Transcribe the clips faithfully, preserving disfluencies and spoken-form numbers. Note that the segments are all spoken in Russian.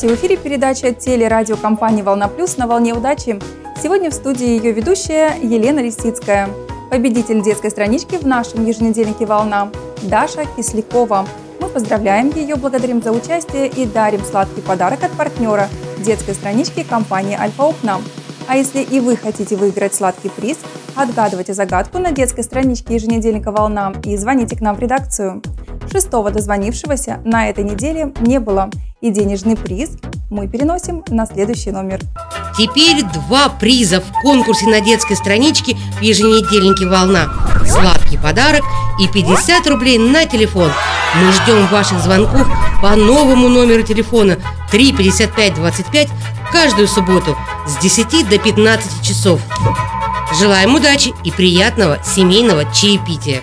Здравствуйте! В эфире передача телерадиокомпании «Волна Плюс» на волне удачи. Сегодня в студии ее ведущая Елена Лисицкая, победитель детской странички в нашем еженедельнике «Волна» Даша Кислякова. Мы поздравляем ее, благодарим за участие и дарим сладкий подарок от партнера детской странички компании «Альфа-Окна». А если и вы хотите выиграть сладкий приз, отгадывайте загадку на детской страничке еженедельника «Волна» и звоните к нам в редакцию. Шестого дозвонившегося на этой неделе не было, и денежный приз мы переносим на следующий номер. Теперь два приза в конкурсе на детской страничке в еженедельнике «Волна». Сладкий подарок и пятьдесят рублей на телефон. Мы ждем ваших звонков по новому номеру телефона три пятьдесят пять двадцать пять каждую субботу с десяти до пятнадцати часов. Желаем удачи и приятного семейного чаепития.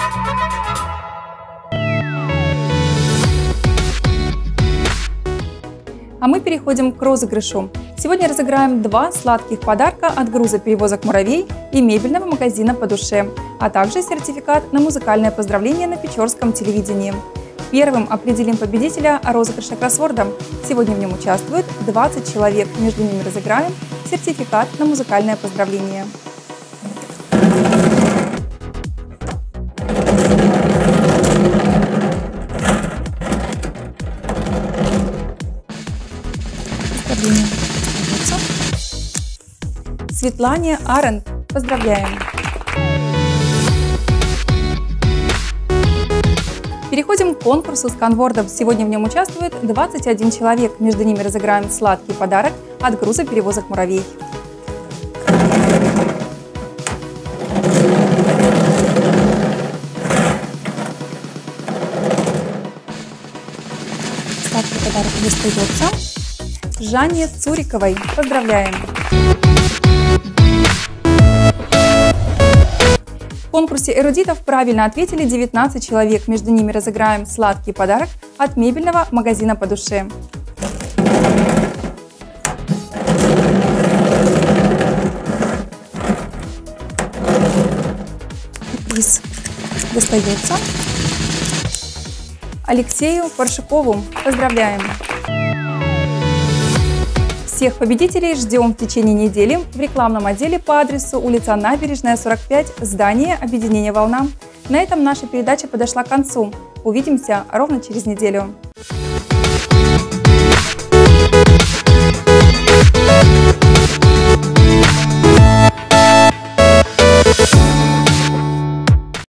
А мы переходим к розыгрышу. Сегодня разыграем два сладких подарка от грузоперевозок «Муравей» и мебельного магазина «По душе», а также сертификат на музыкальное поздравление на Печорском телевидении. Первым определим победителя розыгрыша кроссворда. Сегодня в нем участвует двадцать человек. Между ними разыграем сертификат на музыкальное поздравление. Светлане Арент. Поздравляем! Переходим к конкурсу сканвордов. Сегодня в нем участвует двадцать один человек. Между ними разыграем сладкий подарок от грузоперевозок «Муравей». Сладкий подарок достается Жанне Цуриковой. Поздравляем! В конкурсе эрудитов правильно ответили девятнадцать человек. Между ними разыграем сладкий подарок от мебельного магазина «По душе». Приз достается Алексею Паршикову. Поздравляем! Всех победителей ждем в течение недели в рекламном отделе по адресу улица Набережная, сорок пять, здание объединения «Волна». На этом наша передача подошла к концу. Увидимся ровно через неделю.